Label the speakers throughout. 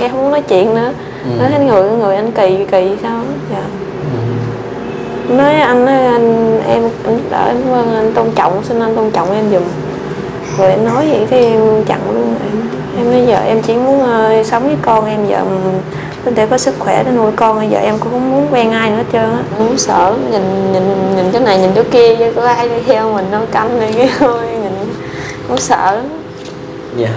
Speaker 1: cái không muốn nói chuyện nữa. Nói thấy người anh kỳ sao đó. Dạ. Nói anh em đợi em vâng anh tôn trọng, xin anh tôn trọng em giùm. Rồi em nói vậy cái em chặn luôn. Em nói giờ em chỉ muốn sống với con em, giờ có thể có sức khỏe để nuôi con, bây giờ em cũng không muốn quen ai nữa hết trơn á. Em cũng sợ nhìn cái này nhìn cái kia chứ có ai đi theo mình đâu, câm này cái thôi, nhìn cũng sợ lắm.
Speaker 2: Dạ.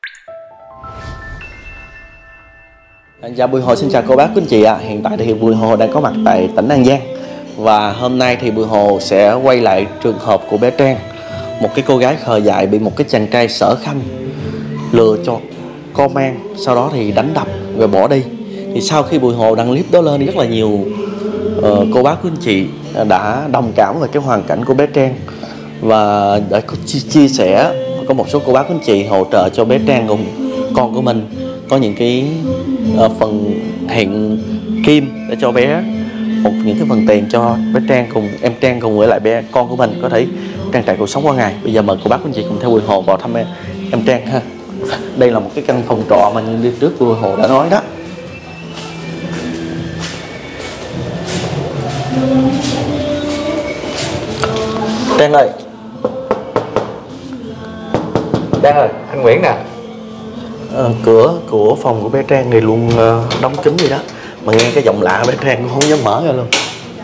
Speaker 2: Dạ Bùi Hồ xin chào cô bác quý anh chị ạ. Hiện tại thì Bùi Hồ đang có mặt tại tỉnh An Giang. Và hôm nay thì Bùi Hồ sẽ quay lại trường hợp của bé Trang, một cái cô gái khờ dại bị một cái chàng trai sở khanh lừa cho con mang, sau đó thì đánh đập rồi bỏ đi. Thì sau khi Bùi Hồ đăng clip đó lên, rất là nhiều cô bác quý anh chị đã đồng cảm về cái hoàn cảnh của bé Trang và đã chia sẻ. Có một số cô bác quý anh chị hỗ trợ cho bé Trang cùng con của mình có những cái phần hiện kim để cho bé những cái phần tiền cho bé Trang cùng em Trang cùng với lại bé con của mình có thể trang trải cuộc sống qua ngày. Bây giờ mời cô bác quý anh chị cùng theo Bùi Hồ vào thăm em Trang ha. Đây là một cái căn phòng trọ mà như đi trước Bùi Hồ đã nói đó. Trang ơi,
Speaker 3: Trang ơi, anh Nguyễn nè.
Speaker 2: Cửa của phòng của bé Trang này luôn đóng kín vậy đó, mà nghe cái giọng lạ bé Trang cũng không dám mở ra luôn.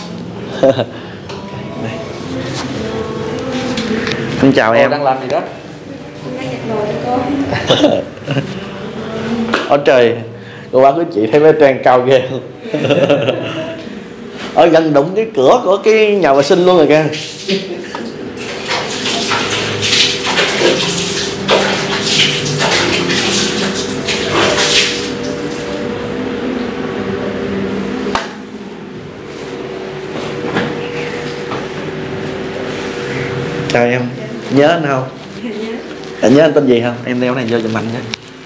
Speaker 2: Anh chào em.
Speaker 3: Đang làm gì đó?
Speaker 2: Ôi trời, cô bác quý chị thấy bé Trang cao ghê luôn. Ở gần đụng cái cửa của cái nhà vệ sinh luôn rồi kìa. Chào em, nhớ anh không? Anh nhớ anh tên gì không? Em đeo này vô giùm anh nhé.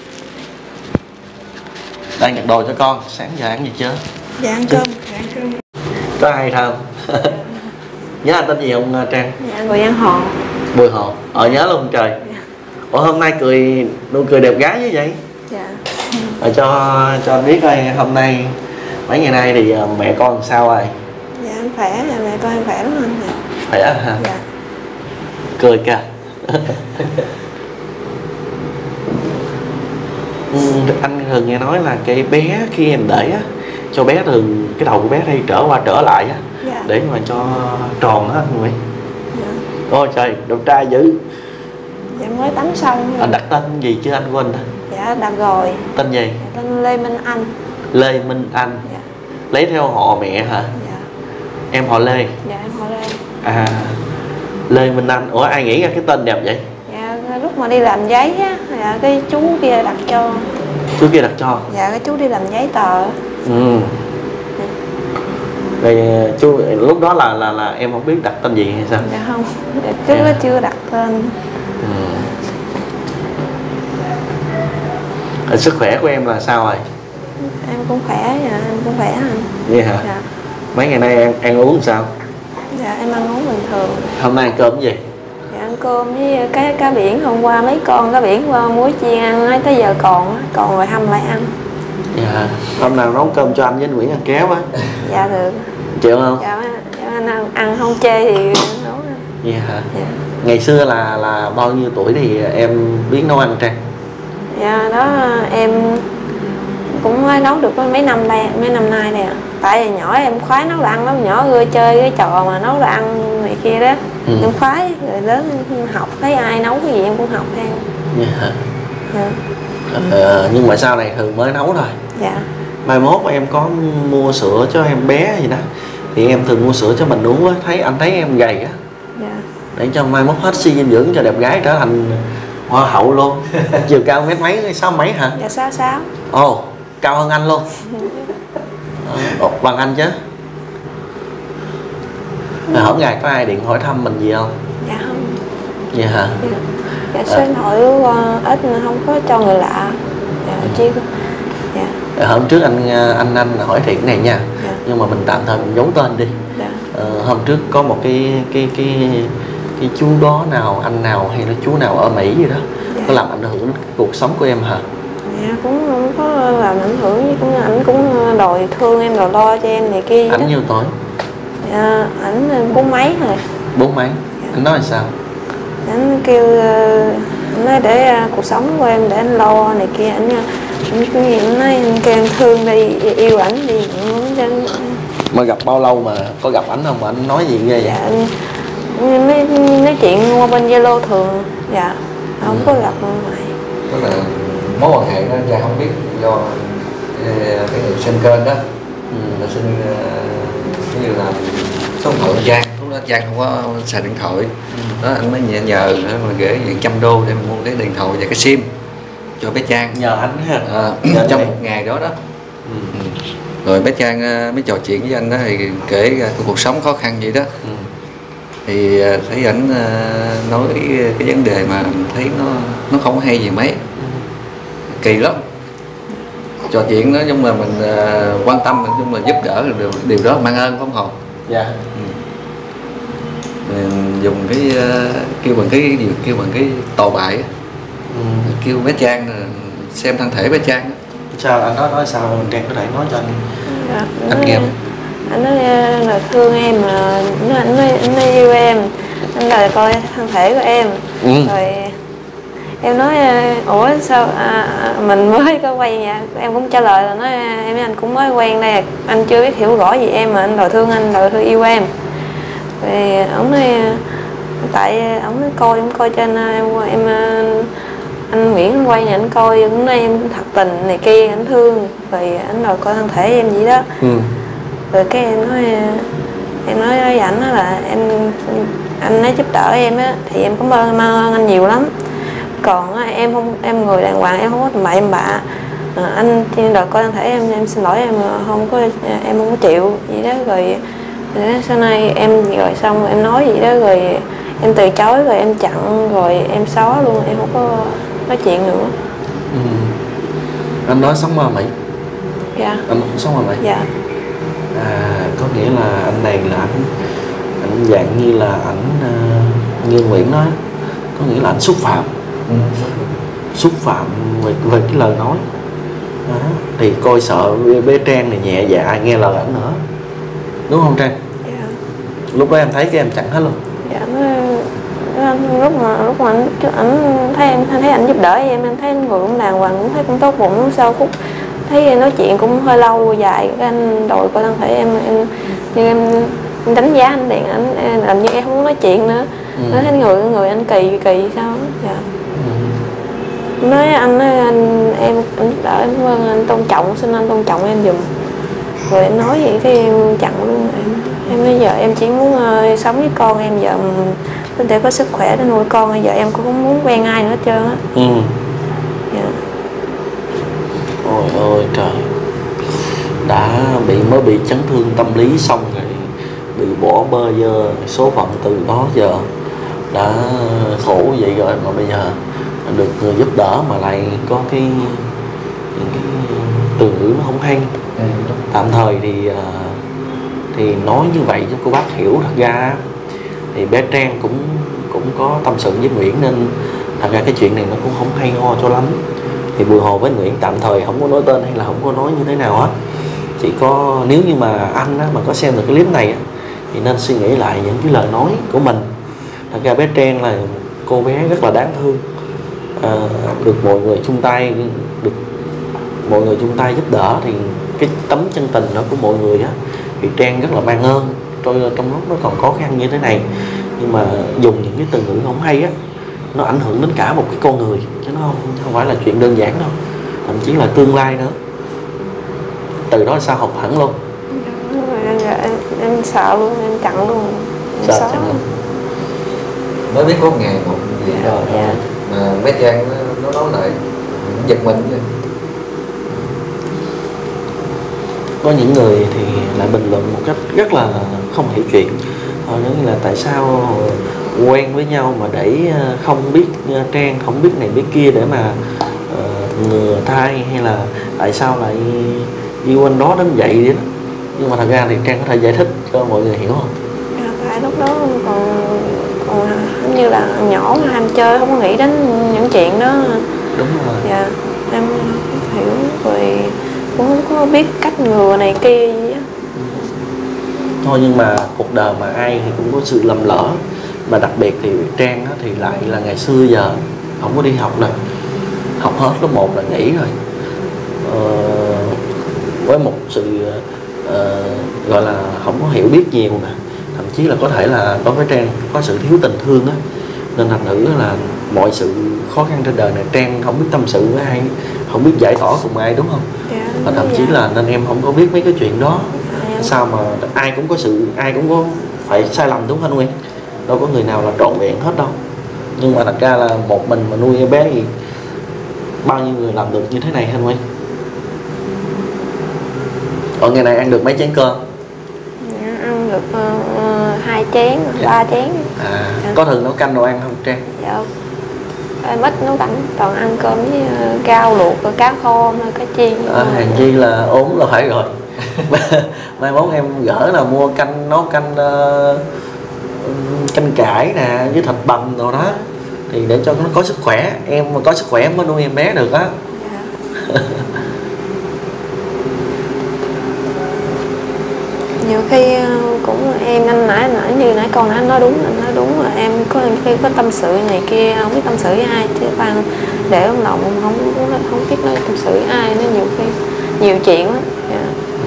Speaker 2: Đang nhặt đồ cho con, sáng giờ ăn gì chưa?
Speaker 1: Dạ ăn cơm.
Speaker 2: Có ai không? Nhớ anh tên gì không Trang?
Speaker 1: Dạ Bùi Văn Hồ.
Speaker 2: Bùi Hồ, nhớ luôn trời. Ủa hôm nay nụ cười đẹp gái như vậy?
Speaker 1: Dạ.
Speaker 2: Cho anh biết coi hôm nay mấy ngày nay thì mẹ con sao rồi?
Speaker 1: Dạ anh khỏe, dạ mẹ con em khỏe lắm anh. Dạ.
Speaker 2: Khỏe hả?
Speaker 1: Dạ.
Speaker 2: Cười kìa. Anh thường nghe nói là cái bé khi em để á, cho bé thường cái đầu của bé hay trở qua trở lại á,
Speaker 1: Dạ.
Speaker 2: để mà cho tròn á anh Nguyễn.
Speaker 1: Dạ.
Speaker 2: Ôi trời, đẹp trai dữ.
Speaker 1: Dạ mới tắm xong.
Speaker 2: Anh đặt tên gì chứ anh quên rồi?
Speaker 1: Dạ đặt rồi.
Speaker 2: Tên gì?
Speaker 1: Dạ, tên Lê Minh Anh.
Speaker 2: Lê Minh Anh.
Speaker 1: Dạ.
Speaker 2: Lấy theo họ mẹ hả?
Speaker 1: Dạ.
Speaker 2: Em họ Lê.
Speaker 1: Dạ em họ Lê.
Speaker 2: À, Lê Minh Anh. Ủa ai nghĩ ra cái tên đẹp vậy?
Speaker 1: Dạ lúc mà đi làm giấy á, dạ cái chú kia đặt cho.
Speaker 2: Chú kia đặt cho?
Speaker 1: Dạ cái chú đi làm giấy tờ.
Speaker 2: Ừ. Rồi chú lúc đó là em không biết đặt tên gì hay sao?
Speaker 1: Dạ không, dạ, chú đó chưa đặt tên.
Speaker 2: Sức khỏe của em là sao rồi?
Speaker 1: Em cũng khỏe, dạ em cũng khỏe anh.
Speaker 2: Vậy hả?
Speaker 1: Dạ.
Speaker 2: Mấy ngày nay em ăn uống sao?
Speaker 1: Dạ em ăn uống bình thường.
Speaker 2: Hôm nay ăn cơm gì?
Speaker 1: Dạ ăn cơm với cái cá biển, hôm qua mấy con cá biển qua muối chiên ăn ấy, tới giờ còn rồi hâm lại ăn.
Speaker 2: Dạ. Hôm nào nấu cơm cho anh với anh Nguyễn ăn ké quá.
Speaker 1: Dạ được.
Speaker 2: Chịu không?
Speaker 1: Dạ anh ăn không chê thì nấu.
Speaker 2: Vậy hả?
Speaker 1: Dạ.
Speaker 2: Ngày xưa là bao nhiêu tuổi thì em biết nấu ăn Trang?
Speaker 1: Dạ đó em cũng mới nấu được mấy năm nay đây ạ. Tại vì nhỏ em khoái nấu đồ ăn lắm, nhỏ ưa chơi cái trò mà nấu đồ ăn này kia đó. Em khoái, rồi lớn em học thấy ai nấu cái gì em cũng học theo.
Speaker 2: Dạ hả?
Speaker 1: Dạ.
Speaker 2: Nhưng mà sau này thường mới nấu thôi.
Speaker 1: Dạ.
Speaker 2: Mai mốt em có mua sữa cho em bé gì đó thì em thường mua sữa cho mình uống á, anh thấy em gầy á.
Speaker 1: Dạ.
Speaker 2: Để cho mai mốt hết suy dinh dưỡng cho đẹp gái trở thành hoa hậu luôn. Chiều cao mét mấy, 6 mấy hả?
Speaker 1: Dạ 66.
Speaker 2: Ồ, cao hơn anh luôn. Bằng anh chứ. Hổm ngày có ai điện hỏi thăm mình gì không?
Speaker 1: Dạ không.
Speaker 2: Vậy hả?
Speaker 1: Dạ. Dạ số điện thoại ít không có cho người lạ. Dạ chi. Dạ.
Speaker 2: Hôm trước anh hỏi thiệt cái này nha.
Speaker 1: Dạ.
Speaker 2: Nhưng mà mình tạm thời mình giấu tên đi.
Speaker 1: Dạ.
Speaker 2: Hôm trước có một cái chú đó anh nào hay là chú nào ở Mỹ gì đó,
Speaker 1: dạ.
Speaker 2: có làm ảnh hưởng đến cuộc sống của em hả?
Speaker 1: Dạ, cũng không có làm ảnh hưởng, cũng ảnh cũng đòi thương em, đòi lo cho em này kia.
Speaker 2: Ảnh nhiêu tuổi?
Speaker 1: Dạ, ảnh 40 mấy rồi.
Speaker 2: 40 mấy? Dạ. Anh nói là sao?
Speaker 1: Ảnh kêu anh nói để cuộc sống của em để anh lo này kia. Anh nói anh kêu em thương đi, yêu ảnh đi.
Speaker 2: Mà gặp bao lâu mà có gặp ảnh không mà anh nói gì ghê vậy?
Speaker 1: Dạ, nói chuyện qua bên Zalo thường. Dạ, không có gặp ngoài.
Speaker 3: Tức là mối quan hệ đó cha không biết do cái người sinh kênh đó là sinh như là số điện thoại của Giang, lúc đó Giang không có xài điện thoại đó, anh mới nhờ mà gửi $100 để mua cái điện thoại và cái sim cho bé Trang.
Speaker 2: Nhờ anh ha?
Speaker 3: Trong một ngày đó đó. Rồi bé Trang mới trò chuyện với anh đó thì kể ra cuộc sống khó khăn vậy đó. Thì thấy ảnh nói cái vấn đề mà thấy nó không hay gì mấy, kỳ lắm. Trò chuyện nói chung là mình quan tâm, nói chung là giúp đỡ, điều đó mang ơn phải không Hồn?
Speaker 2: Dạ.
Speaker 3: Mình dùng cái kêu bằng cái tồi bại, kêu bé Trang xem thân thể bé Trang.
Speaker 2: Sao anh nói sao mình Trang có thể nói cho anh?
Speaker 1: Dạ,
Speaker 2: Anh nghe.
Speaker 1: Anh nói là thương em, mà anh nói yêu em, anh đòi coi thân thể của em. Rồi em nói ủa sao mình mới có quen vậy? Em cũng trả lời là nói em với anh cũng mới quen đây, anh chưa biết hiểu rõ gì em mà anh đòi thương anh, đòi thương yêu em. Rồi ông nói tại ông nói em coi cho em anh Nguyễn anh quay nhà anh coi, cũng nói em thật tình này kia, anh thương, rồi anh đòi coi thân thể em vậy đó. Rồi cái em nói với ảnh đó là anh nói giúp đỡ em á thì em cũng ơn anh nhiều lắm, còn em người đàng hoàng, em không có tầm bậy em bạ. Anh đòi coi thân thể em xin lỗi, em không có chịu vậy đó. Rồi sau này rồi xong rồi em nói vậy đó, rồi em từ chối, rồi em chặn, rồi em xóa luôn, em không có nói chuyện nữa.
Speaker 2: Anh nói sống ở Mỹ?
Speaker 1: Dạ.
Speaker 2: Anh sống ở Mỹ?
Speaker 1: Dạ.
Speaker 2: Có nghĩa là anh này là anh dạng như là ảnh như Nguyễn nói, có nghĩa là anh xúc phạm, xúc phạm về cái lời nói đó. Thì coi sợ bé Trang này nhẹ dạ nghe lời ảnh nữa, đúng không Trang?
Speaker 1: Dạ.
Speaker 2: Lúc đó em thấy cái em chặn hết luôn.
Speaker 1: Dạ, lúc mà anh thấy anh giúp đỡ em thấy anh người cũng đàng hoàng, cũng thấy cũng tốt bụng. Sau phút thấy nói chuyện cũng hơi lâu dài, cái anh đòi coi thân thể em như em đánh giá anh liền, anh làm như em không muốn nói chuyện nữa. Nói thấy người anh kỳ sao đó. Dạ. Nói anh em giúp đỡ em, vâng anh tôn trọng, xin anh tôn trọng em giùm. Rồi em nói vậy cái em chặn luôn. Em bây giờ em chỉ muốn sống với con em, giờ để có sức khỏe để nuôi con, bây giờ em cũng không muốn quen ai nữa hết trơn á. Dạ.
Speaker 2: Ôi ôi trời, mới bị chấn thương tâm lý xong rồi bị bỏ bơ vơ, số phận từ đó giờ đã khổ vậy rồi, mà bây giờ được người giúp đỡ mà lại có những cái từ ngữ nó không hay. Tạm thời thì nói như vậy cho cô bác hiểu, thật ra thì bé Trang cũng có tâm sự với Nguyễn, nên thật ra cái chuyện này nó cũng không hay ho cho lắm. Thì Bùi Hồ với Nguyễn tạm thời không có nói tên hay là không có nói như thế nào hết, chỉ có nếu như mà anh mà có xem được cái clip này thì nên suy nghĩ lại những cái lời nói của mình. Thật ra bé Trang là cô bé rất là đáng thương, được mọi người chung tay giúp đỡ, thì cái tấm chân tình đó của mọi người á thì Trang rất là mang ơn. Trong lúc nó còn khó khăn như thế này, nhưng mà dùng những cái từ ngữ không hay á, nó ảnh hưởng đến cả một cái con người, chứ nó không phải là chuyện đơn giản đâu, thậm chí là tương lai nữa. Từ đó sao học hẳn luôn.
Speaker 1: Em sợ luôn, em chặn luôn, em
Speaker 2: Sợ chặn luôn.
Speaker 3: Mới biết có ngày một gì rồi mà bé Trang nó nói lại giật mình chứ.
Speaker 2: Có những người thì lại bình luận một cách rất là không hiểu chuyện. Họ nói là tại sao quen với nhau mà để không biết Trang, không biết này biết kia để mà ngừa thai, hay là tại sao lại yêu anh đó đến vậy đấy. Nhưng mà thật ra thì Trang có thể giải thích cho mọi người hiểu không?
Speaker 1: Tại lúc đó còn như là nhỏ ham chơi, không có nghĩ đến những chuyện đó.
Speaker 2: Đúng rồi.
Speaker 1: Dạ. em không hiểu rồi, cũng không có biết cách ngừa này kia gì á.
Speaker 2: Thôi nhưng mà cuộc đời mà ai thì cũng có sự lầm lỡ, mà đặc biệt thì Trang thì lại là ngày xưa giờ không có đi học nè, học hết lớp 1 là nghỉ rồi. Với một sự gọi là không có hiểu biết nhiều nè, thậm chí là có thể là đối với Trang có sự thiếu tình thương á, nên thành thử là mọi sự khó khăn trên đời này Trang không biết tâm sự với ai, không biết giải tỏa cùng ai, đúng không?
Speaker 1: Dạ,
Speaker 2: Và thậm chí là nên em không có biết mấy cái chuyện đó. Sao mà ai cũng có phải sai lầm, đúng không Nguyên? Đâu có người nào là trọn vẹn hết đâu. Nhưng mà thật ra là một mình mà nuôi em bé thì bao nhiêu người làm được như thế này hả Nguyên? Ở ngày này ăn được mấy chén cơm?
Speaker 1: Dạ, ăn được 2 chén, 3 chén. Dạ.
Speaker 2: Có thường nấu canh đồ ăn không Trang?
Speaker 1: Dạ, em ít nấu canh, toàn ăn cơm với rau luộc, rồi cá kho, cá chiên.
Speaker 2: Hàng chi là ốm là phải rồi. Mai mốt em gỡ là mua canh, nấu canh canh cải nè với thịt bằm đồ đó, thì để cho nó có sức khỏe. Em mà có sức khỏe mới nuôi em bé được á.
Speaker 1: Dạ. Nhiều khi cũng em anh nãy như nãy con anh nói đúng, là em có khi có tâm sự này kia không biết tâm sự với ai, chứ ban để trong lòng không biết nói tâm sự với ai, nó nhiều khi nhiều chuyện lắm. Dạ.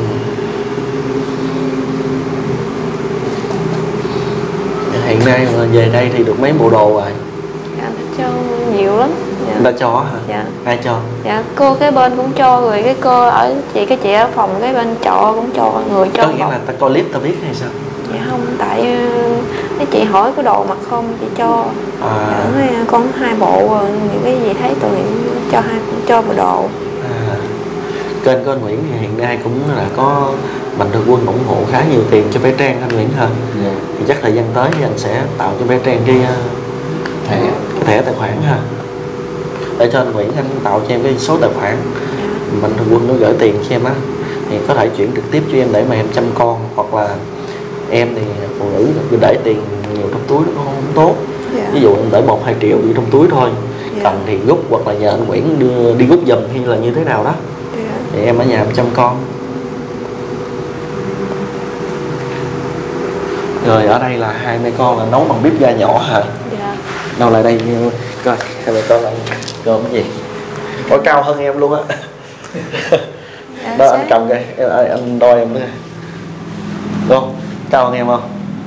Speaker 2: Hiện nay mà về đây thì được mấy bộ đồ rồi?
Speaker 1: Dạ, cho nhiều lắm. Dạ.
Speaker 2: Người ta cho hả?
Speaker 1: Dạ.
Speaker 2: Ai cho?
Speaker 1: Dạ, cô cái bên cũng cho, rồi cái cô ở cái chị ở phòng cái bên trọ cũng cho, người cho.
Speaker 2: Có nghĩa là ta coi clip ta biết hay sao?
Speaker 1: Dạ không, tại cái chị hỏi có đồ mặc không, chị cho. Dạ, nói, con 2 bộ rồi, những cái gì thấy tụi cho bộ đồ.
Speaker 2: Kênh của anh Nguyễn thì hiện nay cũng là có mạnh thường quân ủng hộ khá nhiều tiền cho bé Trang anh Nguyễn hả?
Speaker 3: Dạ.
Speaker 2: Thì chắc thời gian tới thì anh sẽ tạo cho bé Trang cái thẻ tài khoản ha, để cho anh Nguyễn anh tạo cho em cái số tài khoản. Mạnh thường quân nó gửi tiền cho em á, thì có thể chuyển trực tiếp cho em để mà em chăm con, hoặc là em thì phụ nữ để tiền nhiều trong túi nó không tốt. Ví dụ em để 1-2 triệu trong túi thôi, cần thì rút, hoặc là nhờ anh Nguyễn đi rút giùm hay là như thế nào đó, thì em ở nhà em chăm con. Rồi ở đây là 2 mẹ con là nấu bằng bếp ga nhỏ hả?
Speaker 1: Dạ.
Speaker 2: Đâu lại đây coi 2 mẹ con ăn cơm cái gì? Có cao hơn em luôn á. Đó anh cầm cái anh đo em nữa. Đúng không? Cao hơn em không?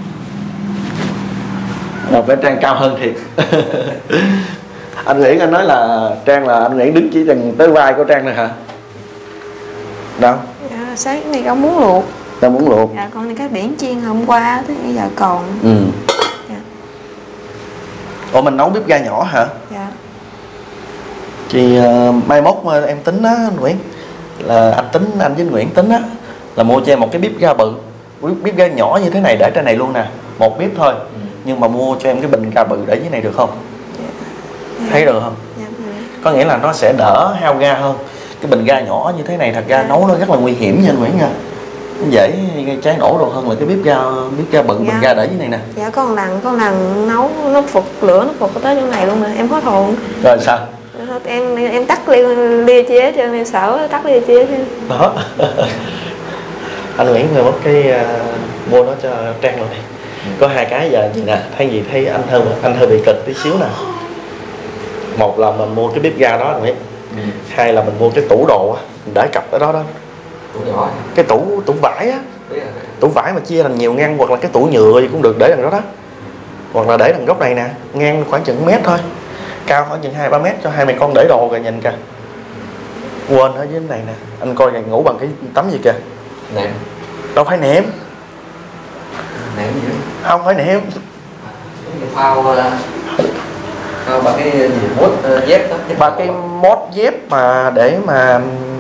Speaker 2: Rồi bé Trang cao hơn thiệt. Anh Nguyễn anh nói là Trang là anh Nguyễn đứng chỉ chừng tới vai của Trang này hả? Đâu?
Speaker 1: Dạ, sáng nay con muốn luộc.
Speaker 2: Tao muốn luộc.
Speaker 1: Dạ, con đi cái biển chiên hôm qua tới bây giờ còn. Dạ.
Speaker 2: Ủa mình nấu bếp ga nhỏ hả?
Speaker 1: Dạ.
Speaker 2: Thì mai mốt mà em tính á anh Nguyễn, là anh với Nguyễn tính á là mua cho em một cái bếp ga bự, bếp ga nhỏ như thế này để trên này luôn nè, một bếp thôi. Nhưng mà mua cho em cái bình ga bự để dưới này được không? Thấy được không?
Speaker 1: Dạ.
Speaker 2: Có nghĩa là nó sẽ đỡ hao ga hơn. Cái bình ga nhỏ như thế này thật ra nấu nó rất là nguy hiểm nha anh Nguyễn nha, nó dễ gây cháy nổ đồ hơn là cái bếp ga bự. Bình ga để dưới này nè.
Speaker 1: Dạ, con lần nấu nó phụt lửa, nó phụt tới chỗ này luôn nè, em hết hồn.
Speaker 2: Rồi sao?
Speaker 1: Em tắt lia chế cho em sợ tắt lia chế chứ.
Speaker 2: Đó. Anh Nguyễn người mất cái mua nó cho Trang rồi này. Có 2 cái giờ gì nè, thay vì thấy anh hơi bị cực tí xíu nè. Một là mình mua cái bếp ga đó anh Nguyễn. 2 là mình mua cái tủ đồ á, mình để cặp ở đó đó. Cái tủ vải á, tủ vải mà chia thành nhiều ngăn, hoặc là cái tủ nhựa gì cũng được để đằng đó đó, hoặc là để đằng góc này nè, ngang khoảng chừng mét thôi, cao khoảng chừng 2-3 mét cho 2 mẹ con để đồ. Rồi nhìn kìa, quên ở dưới này nè, anh coi này ngủ bằng cái tấm gì kìa.
Speaker 3: Nệm.
Speaker 2: Đâu phải nệm.
Speaker 3: Nệm gì đó?
Speaker 2: Không phải nệm.
Speaker 3: Phao bằng cái gì mốt dép đó.
Speaker 2: Và cái mốt dép mà để mà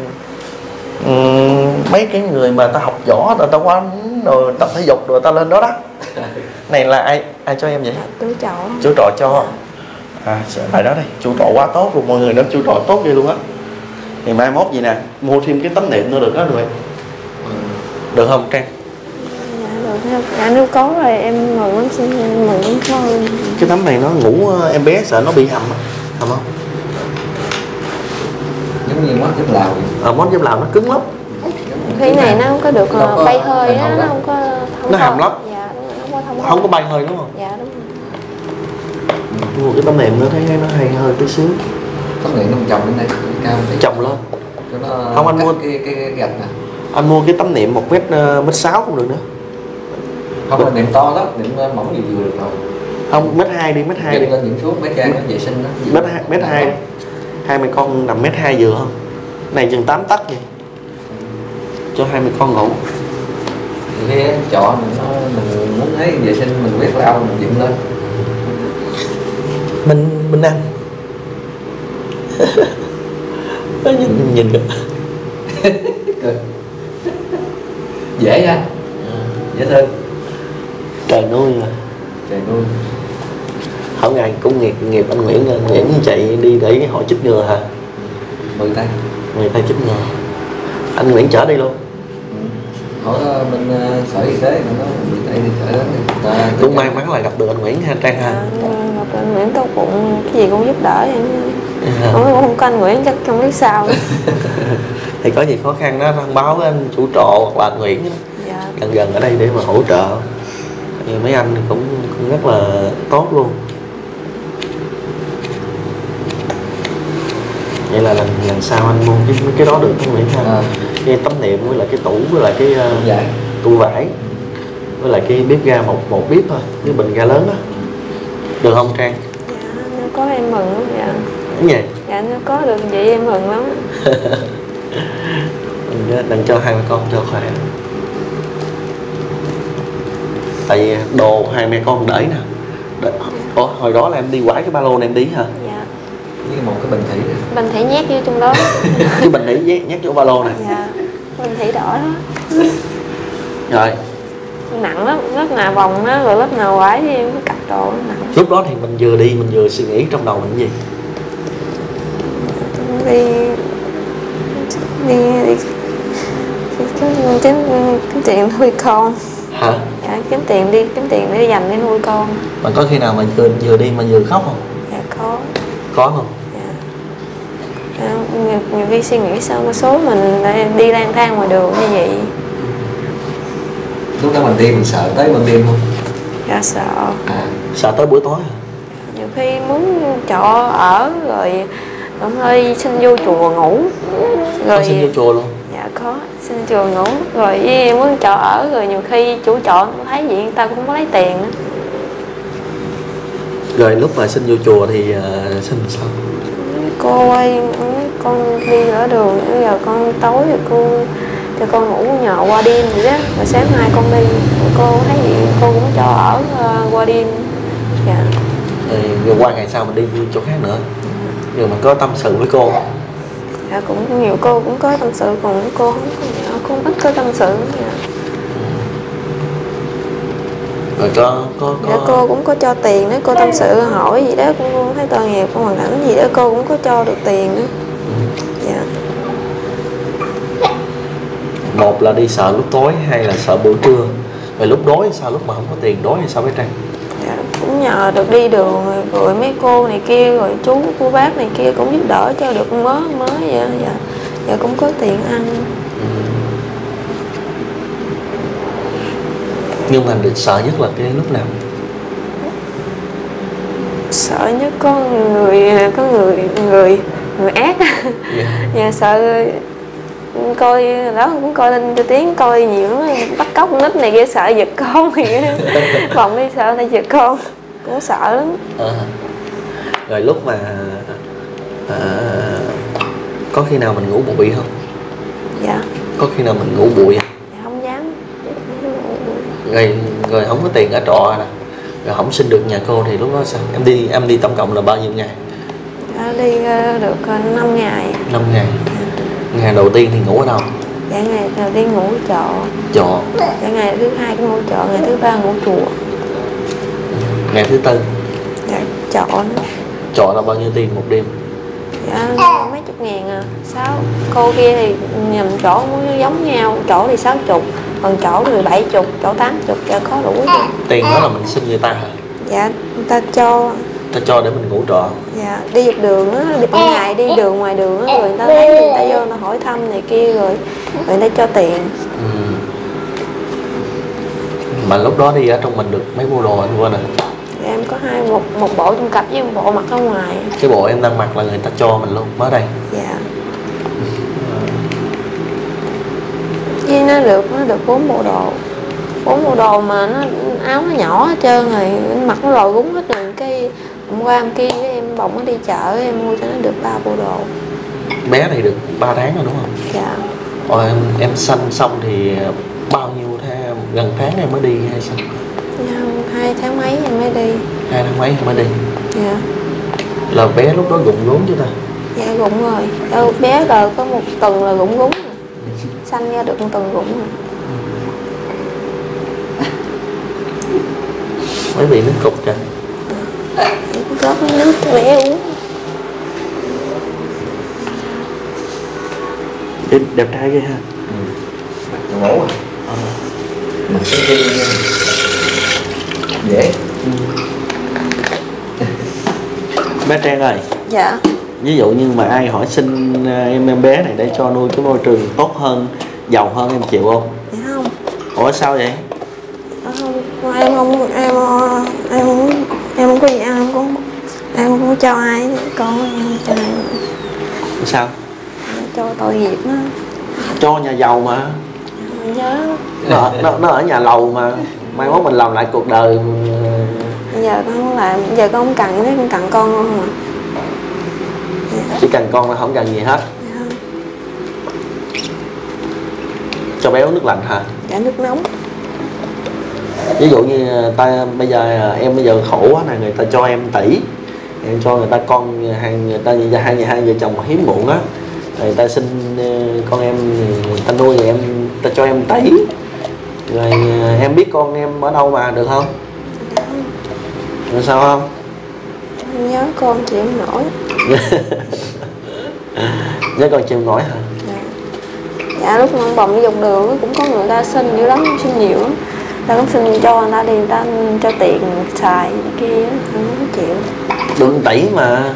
Speaker 2: mấy cái người mà ta học võ, ta quánh rồi tập thể dục rồi ta lên đó đó. Này là ai cho em vậy? Chú trọ cho. Lại đó đây, chú trọ quá tốt luôn mọi người, đó chú trọ tốt ghê luôn á. Thì mai mốt gì nè, mua thêm cái tấm nệm nữa được đó rồi. Được không Trang?
Speaker 1: Dạ được. Dạ nếu có rồi em mừng lắm, mừng lắm thôi.
Speaker 2: Cái tấm này nó ngủ em bé sợ nó bị hầm không?
Speaker 3: giống như món giúp lào.
Speaker 2: Món giúp lào nó cứng lắm.
Speaker 1: Khi này nó không có được bay hơi á, nó không có
Speaker 2: nó hầm lắm.
Speaker 1: Dạ đúng rồi, nó không có
Speaker 2: không có bay hơi đúng không?
Speaker 1: Dạ đúng rồi.
Speaker 2: Mua cái tấm nệm nó thấy nó hay hơi tí xíu.
Speaker 3: Tấm nệm nó trồng lên đây cao tí.
Speaker 2: Trồng lên.
Speaker 3: Cho nó
Speaker 2: không, anh mua
Speaker 3: cái gạch nè.
Speaker 2: Anh mua cái tấm nệm 1m 6 cũng được nữa.
Speaker 3: Không, là nệm to lắm, nệm mỏng gì vừa được rồi.
Speaker 2: Không, 1m2 đi, 1m2 đi.
Speaker 3: Lên những xuống bé trai nó vệ sinh đó.
Speaker 2: Mét 2 đi. Hai mẹ con nằm 1m2 vừa không? Này chừng 8 tấc vậy. Cho hai mẹ con ngủ.
Speaker 3: Thì cái trọ mình muốn thấy vệ sinh mình quét lau mình dựng lên.
Speaker 2: Mình ăn. Nó nhìn kìa.
Speaker 3: Dễ nha. Dễ thương.
Speaker 2: Trời nuôi mà.
Speaker 3: Trời nuôi.
Speaker 2: Hổng ngày cũng nghiệp anh Nguyễn chạy đi để cái hội chích ngừa hả?
Speaker 3: 10 tay.
Speaker 2: 10 tay chích ngừa. Anh Nguyễn chở đi luôn.
Speaker 3: Hỏi bên sở y tế nó 10 tay đi chở đến đi.
Speaker 2: Cũng may mắn là gặp được anh Nguyễn ha Trang ha.
Speaker 1: Gặp anh Nguyễn tốt bụng, cái gì cũng giúp đỡ vậy. Không có anh Nguyễn chắc không biết sao.
Speaker 2: Thì có gì khó khăn đó thông báo với anh chủ trọ hoặc là anh Nguyễn đó.
Speaker 1: Dạ.
Speaker 2: Gần ở đây để mà hỗ trợ. Thì mấy anh cũng rất là tốt luôn. Vậy là lần sau anh mua cái đó được không Nguyễn ha? Cái tấm nệm với lại cái tủ với lại cái tủ vải với lại cái bếp ga một bếp thôi, cái bình ga lớn đó được không Trang?
Speaker 1: Dạ nếu có em mừng lắm. Dạ
Speaker 2: đúng vậy.
Speaker 1: Dạ nếu có được vậy em mừng lắm.
Speaker 2: Mình đừng cho hai mẹ con cho khỏe, tại vì đồ hai mẹ con để nè. Hồi đó là em đi quải cái ba lô này em đi hả?
Speaker 1: Dạ.
Speaker 3: Với một cái bình thủy.
Speaker 1: Bình thủy nhét vô trong đó.
Speaker 2: Cái bình thủy nhét vô ba lô này.
Speaker 1: Dạ. Bình thủy đỏ đó.
Speaker 2: Rồi.
Speaker 1: Nặng lắm, rất là vòng đó, rồi lúc nào quải thì em cặp đồ nặng.
Speaker 2: Lúc đó thì mình vừa đi mình vừa suy nghĩ trong đầu mình cái gì?
Speaker 1: Đi kiếm tiền nuôi con.
Speaker 2: Hả?
Speaker 1: Dạ, kiếm tiền để dành để nuôi con.
Speaker 2: Mà có khi nào mình vừa đi mà vừa khóc không?
Speaker 1: Dạ có.
Speaker 2: Có không?
Speaker 1: Dạ. Nhiều khi suy nghĩ sao một số mình đi lang thang ngoài đường như vậy.
Speaker 3: Lúc đó mình đi mình sợ tới ban đêm không?
Speaker 1: Dạ sợ.
Speaker 2: Sợ tới buổi tối hả?
Speaker 1: Nhiều khi muốn trọ ở rồi ông ơi xin vô chùa ngủ rồi.
Speaker 2: Có xin vô chùa luôn?
Speaker 1: Dạ có, xin chùa ngủ rồi với muốn trọ ở, rồi nhiều khi chủ trọ thấy vậy người ta cũng không có lấy tiền nữa.
Speaker 2: Rồi lúc mà xin vô chùa thì xin sao?
Speaker 1: Cô ơi con đi ở đường bây giờ con tối rồi cô cho con ngủ nhờ qua đêm vậy đó, rồi sáng mai con đi. Rồi cô thấy vậy cô cũng cho ở qua đêm. Dạ.
Speaker 2: Rồi qua ngày sau mình đi chỗ khác nữa. Rồi mình có tâm sự với cô.
Speaker 1: Dạ cũng nhiều cô cũng có tâm sự, còn cô không ít có tâm sự. Dạ.
Speaker 2: Rồi có
Speaker 1: Dạ, cô cũng có cho tiền đó, cô tâm sự hỏi gì đó, cô thấy tội nghiệp con hoàn cảnh gì đó, cô cũng có cho được tiền đó. Dạ.
Speaker 2: Một là đi sợ lúc tối, hai là sợ buổi trưa. Rồi lúc đói sao, lúc mà không có tiền đói thì sao bé Trang?
Speaker 1: Dạ, cũng nhờ được đi đường rồi mấy cô này kia rồi chú cô bác này kia cũng giúp đỡ cho được mới vậy. Dạ. Dạ cũng có tiền ăn.
Speaker 2: Nhưng mà sợ nhất là cái lúc nào?
Speaker 1: Sợ nhất có người ác. Dạ sợ coi đó cũng coi lên cho tiếng coi nhiều lắm, bắt cóc con nít này kia sợ giật con thì phòng đi sợ thay giật con cũng sợ lắm.
Speaker 2: Rồi lúc mà có khi nào mình ngủ bụi không?
Speaker 1: Dạ.
Speaker 2: Có khi nào mình ngủ bụi không?
Speaker 1: Dạ không dám.
Speaker 2: Rồi không có tiền ở trọ nè, rồi không xin được nhà cô thì lúc đó sao? Em đi tổng cộng là bao nhiêu ngày?
Speaker 1: Dạ, đi được 5 ngày.
Speaker 2: 5 ngày. Ngày đầu tiên thì ngủ ở đâu?
Speaker 1: Dạ ngày đầu tiên ngủ trọ.
Speaker 2: Trọ.
Speaker 1: Dạ ngày thứ hai cũng ngủ trọ, ngày thứ ba ngủ chùa.
Speaker 2: Ngày thứ tư?
Speaker 1: Dạ trọ nữa.
Speaker 2: Trọ là bao nhiêu tiền một đêm?
Speaker 1: Dạ mấy chục ngàn à. Cô kia thì nhầm chỗ giống nhau, chỗ thì 60, còn chỗ thì 70, chỗ 80, dạ có đủ.
Speaker 2: Tiền đó là mình xin người ta hả?
Speaker 1: Dạ người ta cho.
Speaker 2: Ta cho để mình ngủ trọ.
Speaker 1: Dạ, đi dọc đường á, đi ban ngày đi đường ngoài đường á, rồi người ta thấy người ta vô người ta hỏi thăm này kia rồi người ta cho tiền.
Speaker 2: Mà lúc đó đi ở trong mình được mấy bộ đồ anh quên rồi.
Speaker 1: Em có một bộ trong cặp với một bộ mặc ở ngoài.
Speaker 2: Cái bộ em đang mặc là người ta cho mình luôn mới đây.
Speaker 1: Dạ. Với nó được 4 bộ đồ. 4 bộ đồ mà nó áo nó nhỏ hết trơn rồi, mặc nó lòi gúng hết rồi. Cái hôm qua em kia em bỗng nó đi chợ em mua cho nó được 3 bộ đồ.
Speaker 2: Bé này được 3 tháng rồi đúng không?
Speaker 1: Dạ.
Speaker 2: Rồi em sanh xong thì bao nhiêu tháng, gần tháng em mới đi hay sao?
Speaker 1: Dạ, 2 tháng mấy em mới đi.
Speaker 2: 2 tháng mấy em mới đi.
Speaker 1: Dạ.
Speaker 2: Là bé lúc đó gụng gún chứ ta?
Speaker 1: Dạ gụng rồi. Bé rồi có 1 tuần là gụng gún. Sanh ra được 1 tuần gụng rồi.
Speaker 2: Mới bị nước cục kìa.
Speaker 1: Rót nước cho bé uống.
Speaker 2: Đẹp trai ghê ha.
Speaker 3: Ngủ à? Mặc cái dễ.
Speaker 2: Bé Trang ơi.
Speaker 1: Dạ.
Speaker 2: Ví dụ như mà ai hỏi xin em bé này để cho nuôi cái môi trường tốt hơn, giàu hơn, em chịu không?
Speaker 1: Dạ không.
Speaker 2: Ủa sao vậy?
Speaker 1: Không, em không có gì ăn, em không có cho ai, con em cho ai.
Speaker 2: Sao?
Speaker 1: Cho tội nghiệp nó.
Speaker 2: Cho nhà giàu mà.
Speaker 1: Mình nhớ.
Speaker 2: Nó ở nhà lầu mà. Mai mốt mình làm lại cuộc đời.
Speaker 1: Bây giờ con không làm, bây giờ con không cần, con cần con không mà. Dạ.
Speaker 2: Chỉ cần con là không cần gì hết.
Speaker 1: Dạ không.
Speaker 2: Cho bé uống nước lạnh hả?
Speaker 1: Dạ nước nóng.
Speaker 2: Ví dụ như bây giờ em bây giờ khổ quá này, người ta cho em tỷ, em cho người ta con hai vợ chồng mà hiếm muộn á, người ta sinh con em, người ta nuôi rồi ta cho em tỷ, rồi em biết con em ở đâu mà được không?
Speaker 1: Dạ không.
Speaker 2: Rồi sao không?
Speaker 1: Em nhớ con chịu không nổi.
Speaker 2: Nhớ con chịu nổi hả?
Speaker 1: Dạ lúc mà ông bồng đi dọc đường cũng có người ta xin dữ lắm, xin nhiều lắm. Ta cũng xin cho người ta đi, người ta cho tiền xài cái kia, không chịu.
Speaker 2: Được tỷ mà.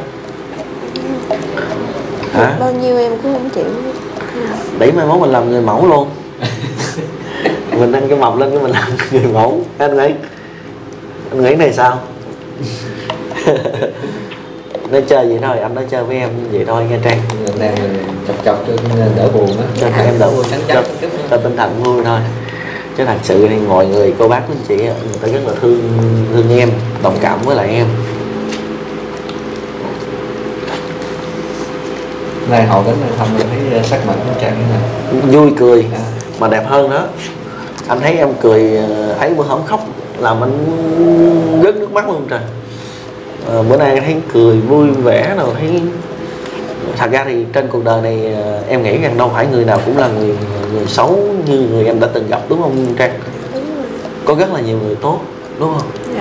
Speaker 2: Hả?
Speaker 1: Bao nhiêu em cũng không chịu.
Speaker 2: Tỷ mai mốt mình làm người mẫu luôn. Mình ăn cái mập lên cái mình làm người mẫu. Anh nghĩ này sao? Nó chơi vậy thôi, anh nói chơi với em vậy thôi nghe Trang.
Speaker 3: Đang chọc cho đỡ buồn á.
Speaker 2: Cho em đỡ buồn, cho tinh thần vui thôi. Chứ thật sự thì mọi người, cô bác anh chị, người ta rất là thương em, đồng cảm với lại em.
Speaker 3: Nay họ đến thăm mình thấy sắc mặt của Trang như này.
Speaker 2: Vui cười, mà đẹp hơn đó. Anh thấy em cười, thấy bữa hổm khóc làm anh rớt nước mắt luôn trời. Bữa nay thấy cười vui vẻ rồi, thấy thật ra thì trên cuộc đời này em nghĩ rằng đâu phải người nào cũng là người xấu như người em đã từng gặp, đúng không Trang?
Speaker 1: Đúng rồi.
Speaker 2: Có rất là nhiều người tốt, đúng không?
Speaker 1: Dạ.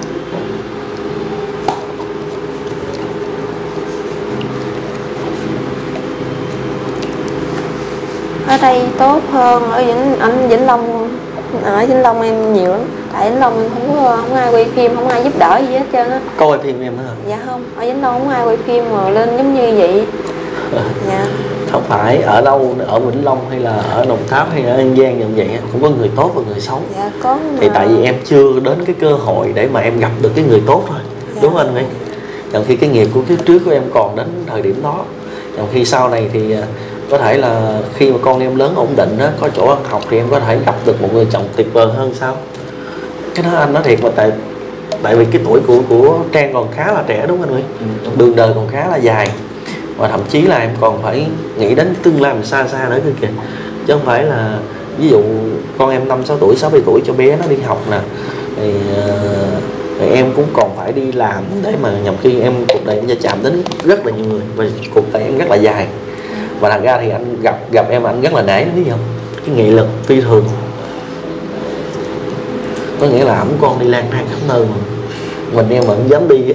Speaker 1: Ở đây tốt hơn ở Vĩnh Long. Ở Vĩnh Long em nhiều lắm. Tại Vĩnh Long em không ai quay phim, không ai giúp đỡ gì hết trơn á.
Speaker 2: Có quay phim em nữa hả?
Speaker 1: Dạ không, ở Vĩnh Long không ai quay phim mà lên giống như vậy. Dạ.
Speaker 2: Không phải ở đâu, ở Vĩnh Long hay là ở Đồng Tháp hay ở An Giang như vậy, cũng có người tốt và người xấu.
Speaker 1: Dạ có mà.
Speaker 2: Thì tại vì em chưa đến cái cơ hội để mà em gặp được cái người tốt thôi. Dạ. Đúng không anh Nguyễn? Trong khi cái nghiệp của kiếp trước của em còn đến thời điểm đó. Trong khi sau này thì có thể là khi mà con em lớn ổn định đó, có chỗ ăn học thì em có thể gặp được một người chồng tuyệt vời hơn sao? Cái đó anh nói thiệt, mà tại vì cái tuổi của Trang còn khá là trẻ, đúng không anh Nguyễn? Đường đời còn khá là dài, và thậm chí là em còn phải nghĩ đến tương lai xa xa nữa kìa, chứ không phải là ví dụ con em 5-6 tuổi, 6-7 tuổi cho bé nó đi học nè, thì em cũng còn phải đi làm để mà nhằm khi em cuộc đời em sẽ chạm đến rất là nhiều người, và cuộc đời em rất là dài. Và thật ra thì anh gặp em anh rất là nể, biết không? Cái nghị lực phi thường, có nghĩa là ẵm con đi lang thang khắp nơi mà mình em vẫn dám đi.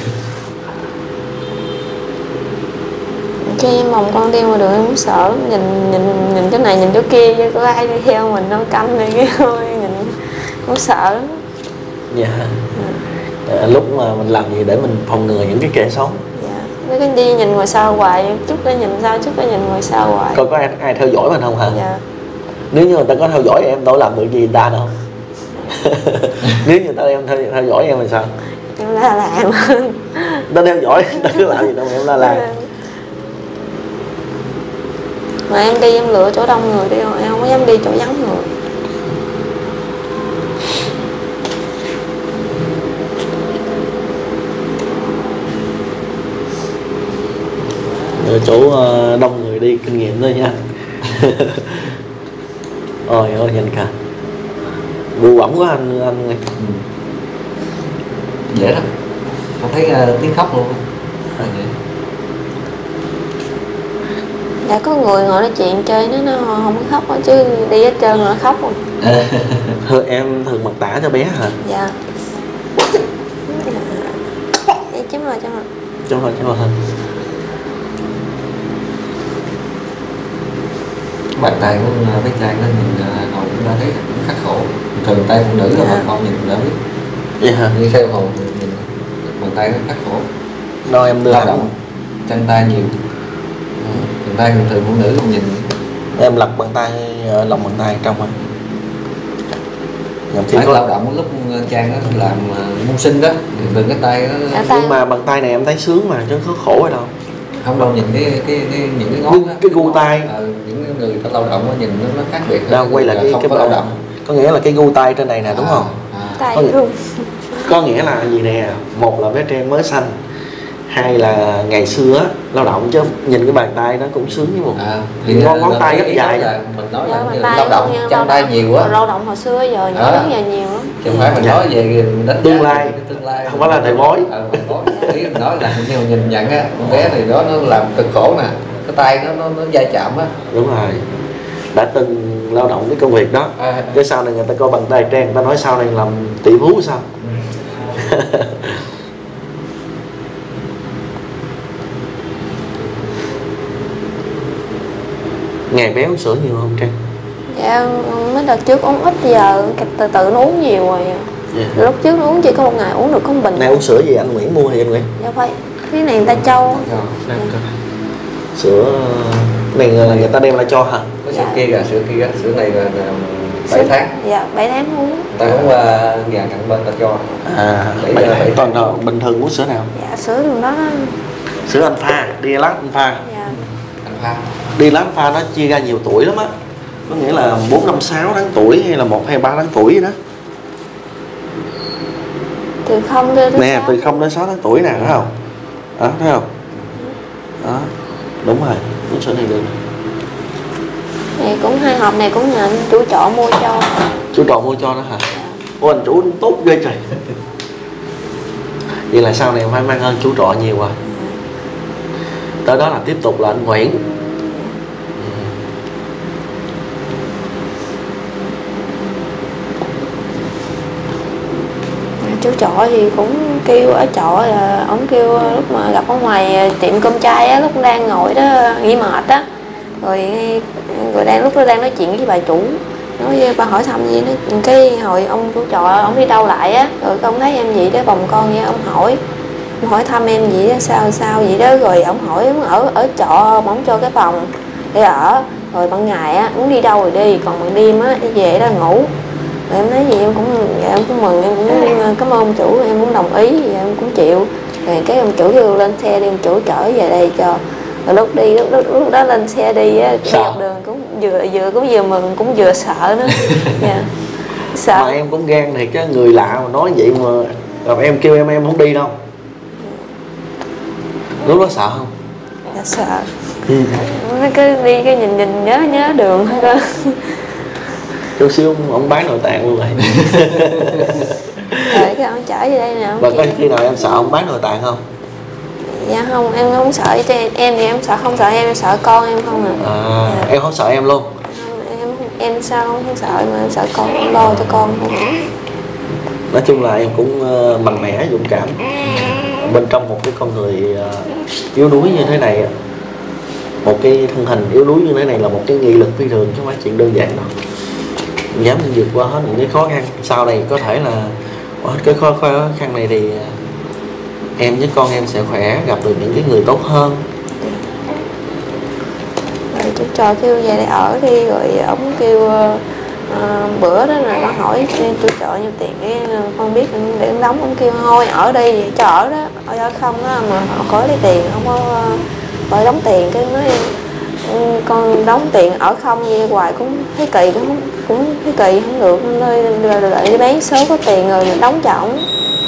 Speaker 1: Khi em mong con đi ngoài đường em cũng sợ, nhìn chỗ này nhìn chỗ kia, chứ có ai đi theo mình đâu, canh này kia thôi, nhìn cũng sợ lắm.
Speaker 2: Dạ. Lúc mà mình làm gì để mình phòng ngừa những cái kẻ xấu?
Speaker 1: Dạ, nó cứ đi nhìn ngoài sau hoài, chút cái nhìn sau, chút cái nhìn ngoài sau hoài.
Speaker 2: Coi có ai theo dõi mình không hả?
Speaker 1: Dạ.
Speaker 2: Nếu như người ta có theo dõi em đâu làm được gì người ta đâu. Nếu như em theo dõi em thì sao?
Speaker 1: Em la làng lên.
Speaker 2: Ta theo dõi, ta cứ làm gì đâu mà em la làng.
Speaker 1: Mà em đi em lựa chỗ đông người đi rồi, em không có dám đi chỗ vắng người.
Speaker 2: Ở chỗ đông người đi kinh nghiệm thôi nha. Ôi ôi nhanh cả. Bu bẩm quá anh ơi.
Speaker 3: Dễ lắm, không thấy tiếng khóc luôn.
Speaker 1: Dạ có người ngồi nói chuyện chơi nó không có khóc đó, chứ đi hết trơn rồi nó khóc rồi.
Speaker 2: Thôi em thường mặc tả cho bé hả?
Speaker 1: Dạ. Dạ chấm rồi.
Speaker 2: Cho thôi.
Speaker 3: Bàn tay của bé trai nó nhìn hầu cũng đã thấy cũng khắc khổ. Thường tay phụ nữ là bà con nhìn đã biết.
Speaker 2: Vậy hả?
Speaker 3: Như theo hầu nhìn bàn tay nó khắc khổ.
Speaker 2: Đâu em đưa
Speaker 3: lao động, chân tay nhiều. Bàn tay thường phụ nữ không nhìn.
Speaker 2: Em lật bàn tay, lòng bàn tay trong anh.
Speaker 3: Phải lao động lúc Trang nó làm mưu sinh đó, từ cái tay nó.
Speaker 2: Nhưng mà bàn tay này em thấy sướng mà chứ có khổ hay đâu.
Speaker 3: Không đâu, nhìn những cái ngón
Speaker 2: cái gu tay.
Speaker 3: Những người ta lao động nhìn nó khác biệt.
Speaker 2: Đâu quay lại cái
Speaker 3: lao động.
Speaker 2: Có nghĩa là cái gu tay trên này nè đúng không?
Speaker 1: Tay luôn.
Speaker 2: Có nghĩa là gì nè, một là bé Trang mới xanh, hai là ngày xưa lao động chứ nhìn cái bàn tay nó cũng sướng với một ngón tay rất dài.
Speaker 3: Mình nói là lao động chân tay nhiều quá.
Speaker 1: Lao động hồi xưa giờ những giờ nhiều lắm.
Speaker 3: Chứ không phải mình nói về
Speaker 2: tương lai, không phải là thầy bói.
Speaker 3: Ý mình nói là nhiều nhìn nhận á, con bé thì đó nó làm cực khổ nè, cái tay nó va chạm á.
Speaker 2: Đúng rồi, đã từng lao động cái công việc đó. Cái sau này người ta coi bàn tay Trang, người ta nói sau này làm tỷ phú sao? Ngày bé uống sữa nhiều không Trang?
Speaker 1: Dạ mấy đợt trước uống ít, giờ từ từ nó uống nhiều rồi. Lúc trước nó uống chỉ có một ngày uống được có một bình.
Speaker 2: Này uống sữa gì anh Nguyễn mua thì anh Nguyễn?
Speaker 1: Dạ phải, cái này người ta cho.
Speaker 2: Sữa này là người ta đem lại cho hả?
Speaker 3: Có sữa kia kìa, sữa này là 7 tháng.
Speaker 1: Dạ 7 tháng uống.
Speaker 3: Ta uống gà cặn bên ta cho.
Speaker 2: 7 tháng. Toàn rồi bình thường uống sữa nào?
Speaker 1: Dạ sữa đường đó.
Speaker 2: Sữa anh pha, đi lát anh pha.
Speaker 1: Dạ.
Speaker 3: Anh pha.
Speaker 2: Đi lát anh pha nó chia ra nhiều tuổi lắm á. Có nghĩa là 4, 5, 6 tháng tuổi hay là 1, 2, 3 tháng tuổi vậy đó.
Speaker 1: Từ 0 đến 6.
Speaker 2: Nè, từ 0 đến 6 tháng tuổi nè, thấy không? Đó, thấy không? Đó, đúng rồi, uống sữa này được.
Speaker 1: Này cũng 2 hộp này cũng nhà anh chủ trọ mua cho.
Speaker 2: Chủ trọ mua cho đó hả? Ôi anh chủ tốt ghê trời. Vậy là sau này em phải mang ơn chủ trọ nhiều rồi. Tới đó là tiếp tục là anh Nguyễn.
Speaker 1: Chú trọ thì cũng kêu ở trọ là ông kêu lúc mà gặp ở ngoài tiệm cơm chay á, lúc đang ngồi đó nghỉ mệt á, rồi lúc đó đang nói chuyện với bà chủ, nói với bà hỏi thăm gì đó, cái hồi ông chủ trọ ông đi đâu lại á, rồi ông thấy em gì đó bồng con vậy, ông hỏi thăm em gì đó, sao vậy đó, rồi ông hỏi ông ở trọ mà ông cho cái phòng để ở, rồi ban ngày á muốn đi đâu rồi đi, còn ban đêm á đi về đó ngủ. Rồi em nói gì em cũng mừng, em cũng cảm ơn ông chủ, em cũng đồng ý, em cũng chịu. Rồi cái ông chủ kêu lên xe đi, ông chủ chở về đây cho. Rồi lúc đó lên xe đi á, dọc đường cũng vừa mừng cũng vừa sợ nữa. Yeah. Sợ.
Speaker 2: Mà em cũng gan thì cái người lạ mà nói vậy mà gặp em kêu em không đi đâu. Lúc đó sợ không?
Speaker 1: Dạ sợ. Nó cứ đi cái nhìn nhớ đường thôi cơ.
Speaker 2: Chút xíu ông bán nội tạng luôn rồi.
Speaker 1: Rồi cái ông chở về đây nè.
Speaker 2: Và có khi nào em sợ ông bán nội tạng không?
Speaker 1: Dạ không, em không sợ chứ em thì em sợ, không sợ em sợ con em không à.
Speaker 2: Dạ. Em không sợ em luôn?
Speaker 1: Em sao không sợ, mà em sợ con, em lo cho con không.
Speaker 2: Nói chung là em cũng mạnh mẽ, dũng cảm. Bên trong một cái con người yếu đuối như thế này, một cái thân hình yếu đuối như thế này là một cái nghị lực phi thường chứ không phải chuyện đơn giản đâu. Dám vượt qua hết những cái khó khăn, sau này có thể là Qua hết cái khó khăn này thì em với con em sẽ khỏe, gặp được những cái người tốt hơn.
Speaker 1: Rồi chú cho kêu về đây ở đi, rồi ông kêu bữa đó là nó hỏi chú cho nhiêu tiền, cái con biết để đóng, ông kêu thôi ở đây cho ở đó, ở không đó mà họ khỏi lấy tiền, không có phải đóng tiền. Cái nói con đóng tiền ở không như hoài cũng thấy kỳ, cũng thấy kỳ không được, nơi lại bán số có tiền rồi đóng cho ổng.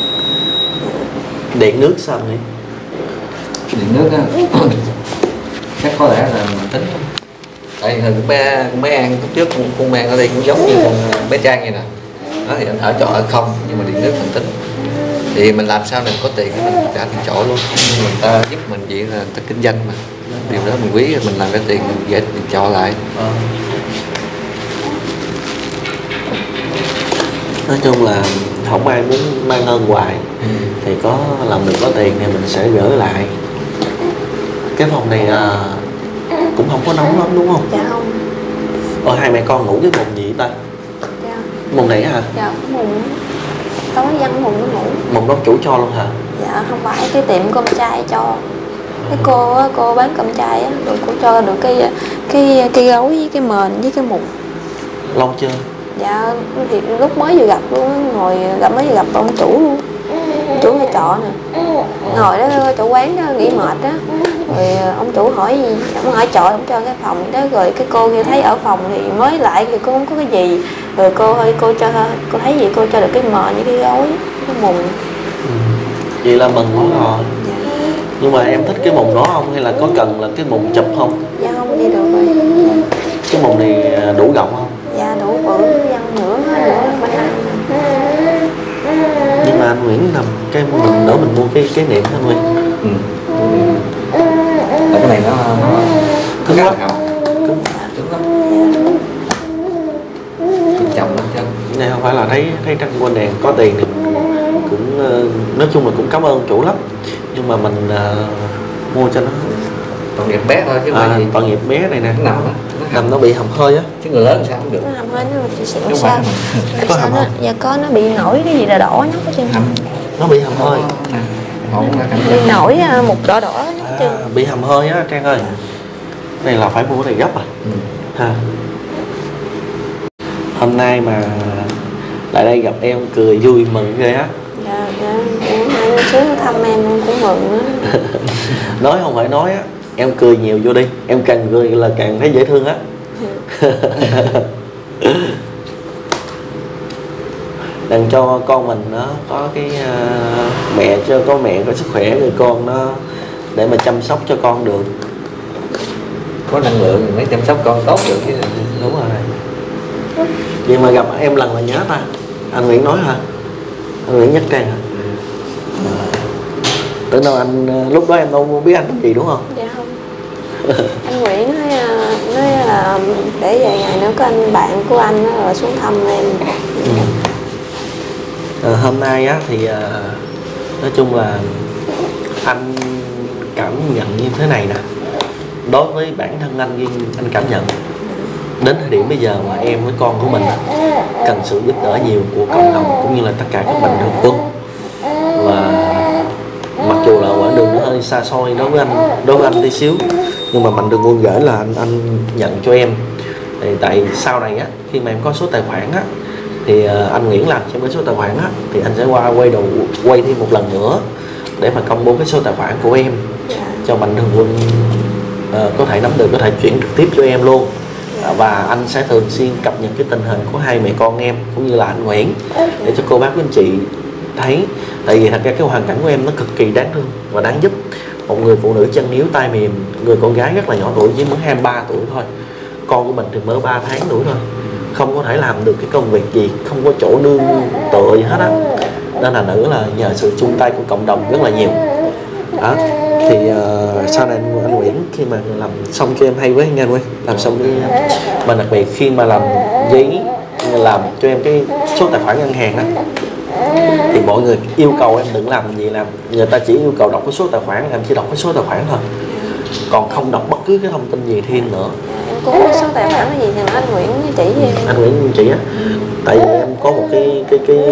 Speaker 2: Điện nước sao vậy?
Speaker 3: Điện nước á chắc có lẽ là mình tính, tại hình bé An lúc trước con An ở đây cũng giống như con bé Trang vậy nè, đó thì anh ở trọ ở không, nhưng mà điện nước mình tính thì mình làm sao mình có tiền để mình trả tiền trọ luôn, người ta giúp mình vậy là ta kinh doanh mà, điều đó mình quý, mình làm cái tiền mình về tiền trọ lại.
Speaker 2: Nói chung là không ai muốn mang ơn hoài, thì có làm được có tiền thì mình sẽ gửi lại. Cái phòng này cũng không có nóng lắm đúng không?
Speaker 1: Dạ không.
Speaker 2: Hai mẹ con ngủ cái mùng gì ta?
Speaker 1: Dạ.
Speaker 2: Mùng này hả?
Speaker 1: Dạ mùng tối dân mùng nó ngủ.
Speaker 2: Mùng đó chủ cho luôn hả?
Speaker 1: Dạ không phải, cái tiệm cơm chay cho. Cái cô bán cơm chay á, rồi cô cho được cái gối với cái mền với cái mùng.
Speaker 2: Lâu chưa?
Speaker 1: Dạ thì lúc mới vừa gặp luôn, mới vừa gặp ông chủ luôn, chủ nhà trọ nè, ngồi đó chỗ quán đó nghỉ mệt đó, rồi ông chủ hỏi gì, ông hỏi trọ, ông cho cái phòng đó, rồi cái cô kia thấy ở phòng thì mới lại thì cô không có cái gì, rồi cô thấy gì cô cho được cái mền với cái gối cái mùng.
Speaker 2: Vậy là mừng quá rồi. Dạ. Nhưng mà em thích cái mùng đó không, hay là có cần là cái mùng chụp không?
Speaker 1: Dạ không, đi được rồi.
Speaker 2: Cái mùng này đủ rộng không?
Speaker 1: Dạ đủ bự, dân nửa bên ăn.
Speaker 2: Nhưng mà anh Nguyễn làm cái mình đỡ mình mua cái niệm anh Nguyễn.
Speaker 3: Cái này nó
Speaker 2: cứng lắm.
Speaker 3: Cứng lắm. Cứng chồng lắm chứ.
Speaker 2: Này không phải là thấy tranh qua đèn có tiền thì mình cũng nói chung là cũng cảm ơn chủ lắm, nhưng mà mình mua cho nó
Speaker 3: tội nghiệp bé thôi chứ mà gì.
Speaker 2: Tội nghiệp bé này nè, nó bị hầm hơi á,
Speaker 3: chứ người lớn sao không được.
Speaker 1: Nó hầm hơi nó bị xỉu sao?
Speaker 2: Có hầm không?
Speaker 1: Dạ có, nó bị nổi cái gì đỏ đỏ nhóc ở trên hầm.
Speaker 2: Nó bị hầm hơi.
Speaker 1: Bị nổi một đỏ đỏ
Speaker 2: bị hầm hơi á Trang ơi. Này là phải mua cái này gấp ha. Hôm nay mà lại đây gặp em cười vui mừng ghê á.
Speaker 1: Dạ em xuống thăm em cũng mừng á.
Speaker 2: Nói không phải nói á, em cười nhiều vô đi, em càng cười là càng thấy dễ thương á. Đừng cho con mình nó có cái mẹ có sức khỏe, người con nó để mà chăm sóc cho con được,
Speaker 3: có năng lượng mới chăm sóc con tốt được chứ.
Speaker 2: Đúng rồi. Vậy mà gặp em lần là nhớ ta, anh Nguyễn nói hả? Anh Nguyễn nhắc Trang hả? Tưởng đâu anh lúc đó em đâu biết anh làm gì đúng không?
Speaker 1: Dạ không. Anh Nguyễn nói là để vài ngày nữa có anh bạn của anh đó, rồi xuống thăm em.
Speaker 2: Hôm nay á thì nói chung là anh cảm nhận như thế này nè. Đối với bản thân anh riêng, anh cảm nhận đến thời điểm bây giờ mà em với con của mình cần sự giúp đỡ nhiều của cộng đồng cũng như là tất cả các mạnh thường quân. Và mặc dù là quãng đường nó hơi xa xôi đối với anh tí xíu, nhưng mà mạnh thường quân gửi là anh nhận cho em. Thì tại sau này á, khi mà em có số tài khoản á, thì anh Nguyễn làm cho cái số tài khoản á, thì anh sẽ quay thêm một lần nữa để mà công bố cái số tài khoản của em cho mạnh thường quân có thể nắm được, có thể chuyển trực tiếp cho em luôn. Và anh sẽ thường xuyên cập nhật cái tình hình của hai mẹ con em cũng như là anh Nguyễn để cho cô bác quý anh chị thấy. Tại vì thật ra cái hoàn cảnh của em nó cực kỳ đáng thương và đáng giúp. Một người phụ nữ chân yếu tay mềm, người con gái rất là nhỏ tuổi, chỉ mới 23 tuổi thôi, con của mình thì mới 3 tháng tuổi thôi, không có thể làm được cái công việc gì, không có chỗ nương tựa gì hết á. Nên là nữ là nhờ sự chung tay của cộng đồng rất là nhiều đó. Thì sau này anh Nguyễn khi mà làm xong cho em hay với anh Nguyễn làm xong đi, mà đặc biệt khi mà làm giấy làm cho em cái số tài khoản ngân hàng đó, thì mọi người yêu cầu em đừng làm gì làm, người ta chỉ yêu cầu đọc cái số tài khoản, em chỉ đọc cái số tài khoản thôi, còn không đọc bất cứ cái thông tin gì thêm nữa.
Speaker 1: Em có số tài khoản là gì thì anh Nguyễn chỉ với em.
Speaker 2: Anh Nguyễn chỉ á, tại vì em có một cái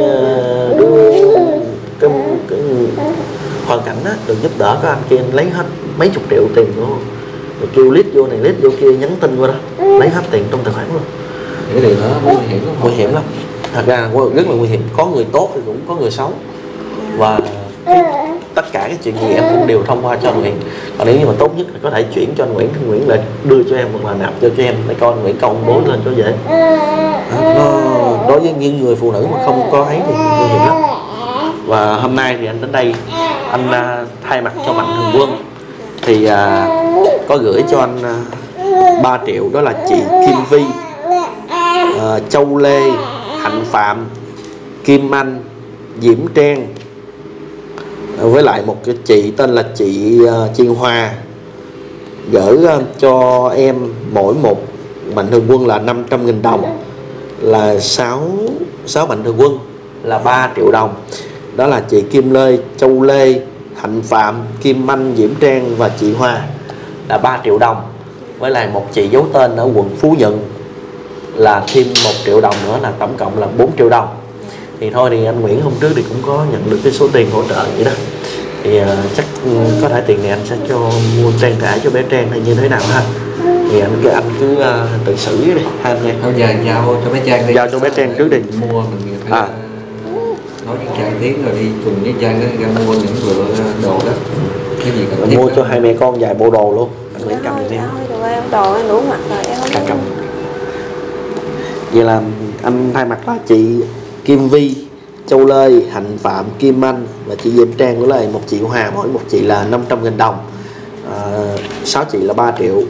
Speaker 2: hoàn cảnh á, được giúp đỡ các anh kia lấy hết mấy chục triệu tiền luôn, rồi kêu lít vô này lít vô kia, nhắn tin qua đó lấy hết tiền trong tài khoản luôn.
Speaker 3: Cái điều đó nguy hiểm lắm.
Speaker 2: Nguy hiểm lắm, thật ra rất là nguy hiểm. Có người tốt thì cũng có người xấu, và tất cả cái chuyện gì em cũng đều thông qua cho anh Nguyễn. Còn nếu như mà tốt nhất là có thể chuyển cho anh Nguyễn, anh Nguyễn lại đưa cho em hoặc là nạp cho em để coi anh Nguyễn công bố lên cho dễ. Đối với những người phụ nữ mà không có ấy thì nguy hiểm lắm. Và hôm nay thì anh đến đây, anh thay mặt cho Mạnh Thường Quân thì có gửi cho anh 3 triệu, đó là chị Kim Vi, Châu Lê, Hạnh Phạm, Kim Anh, Diễm Trang, với lại một cái chị tên là chị Chiên Hoa, gửi cho em mỗi một Mạnh Thường Quân là 500.000 đồng, là 6 Mạnh Thường Quân là 3 triệu đồng. Đó là chị Kim Lê, Châu Lê, Hạnh Phạm, Kim Anh, Diễm Trang và chị Hoa là 3 triệu đồng. Với lại một chị giấu tên ở quận Phú Nhuận là thêm 1 triệu đồng nữa, là tổng cộng là 4 triệu đồng. Thì thôi thì anh Nguyễn hôm trước thì cũng có nhận được cái số tiền hỗ trợ vậy đó. Thì chắc có thể tiền này anh sẽ cho mua trang trải cho bé Trang hay như thế nào ha. Thì anh cứ tự xử đi ha anh nghe.
Speaker 3: Thôi giờ giao cho bé Trang đi.
Speaker 2: Giao cho bé Trang trước đi.
Speaker 3: Mua mình phải nói với Trang tiếng rồi đi cùng với Trang ra mua những bữa đồ đó. Cái gì cần
Speaker 2: mua cho hai mẹ con vài bộ đồ luôn. Anh Nguyễn cầm đi.
Speaker 1: Thôi em đồ em đủ mặt rồi em không
Speaker 2: cầm. Vậy là anh thay mặt là chị Kim Vi, Châu Lê, Hạnh Phạm, Kim Anh và chị Diễm Trang với lại một chị Hòa, mỗi một chị là 500.000 đồng, 6 chị là 3 triệu.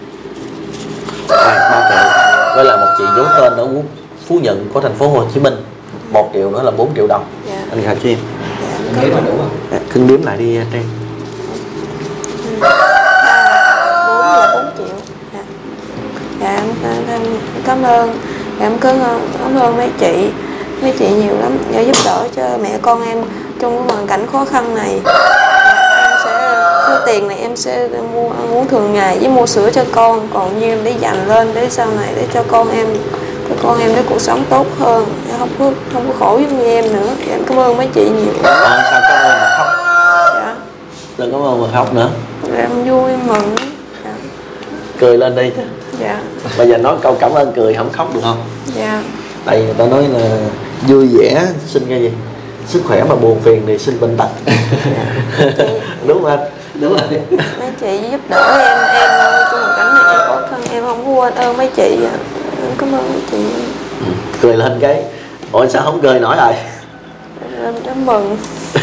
Speaker 2: 3 triệu với là một chị giấu tên ở Phú Nhuận của thành phố Hồ Chí Minh, 1 triệu nữa là 4 triệu đồng. Anh gửi cho em.
Speaker 3: Đếm là đủ không?
Speaker 2: Cưng đếm lại đi Trang.
Speaker 1: 4 là 4 triệu. Em cảm ơn. Em cảm ơn mấy chị nhiều lắm đã giúp đỡ cho mẹ con em trong cái hoàn cảnh khó khăn này. Em sẽ số tiền này em sẽ mua ăn uống thường ngày với mua sữa cho con, còn như để dành lên để sau này để cho con em để cuộc sống tốt hơn, không có khổ giống như em nữa. Em cảm ơn mấy chị nhiều.
Speaker 2: Sao cảm ơn mà khóc?
Speaker 1: Dạ.
Speaker 2: Đừng cảm ơn mà khóc nữa.
Speaker 1: Em vui em mừng. Dạ.
Speaker 2: Cười lên đi chứ.
Speaker 1: Dạ.
Speaker 2: Bây giờ nói câu cảm ơn cười không khóc được không?
Speaker 1: Dạ.
Speaker 2: Tại người ta nói là vui vẻ sinh cái gì, sức khỏe mà buồn phiền thì sinh bệnh tật. Đúng không anh? Đúng rồi.
Speaker 1: Mấy chị giúp đỡ em trong hoàn cảnh này em khó khăn, em không có quên ơn mấy chị. Em cảm ơn mấy chị.
Speaker 2: Cười lên cái. Ủa sao không cười nổi rồi?
Speaker 1: Em mừng.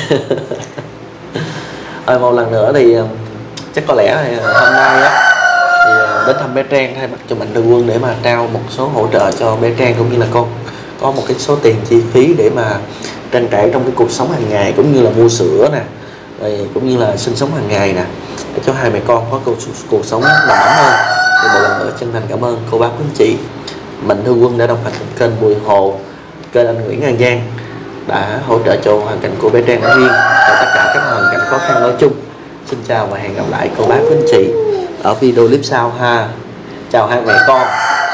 Speaker 2: Rồi một lần nữa thì chắc có lẽ hôm nay á thì đến thăm bé Trang thay mặt cho Mạnh Thường Quân để mà trao một số hỗ trợ cho bé Trang, cũng như là con có một cái số tiền chi phí để mà trang trải trong cái cuộc sống hàng ngày, cũng như là mua sữa nè, rồi cũng như là sinh sống hàng ngày nè, để cho hai mẹ con có cuộc sống đầm ấm hơn. Thì một lần nữa chân thành cảm ơn cô bác quý anh chị Mạnh Thường Quân đã đồng hành cùng kênh Bùi Hồ, kênh anh Nguyễn An Giang đã hỗ trợ cho hoàn cảnh của bé Trang nói riêng và tất cả các hoàn cảnh khó khăn nói chung. Xin chào và hẹn gặp lại cô bác quý anh chị ở video clip sau ha. Chào hai mẹ con.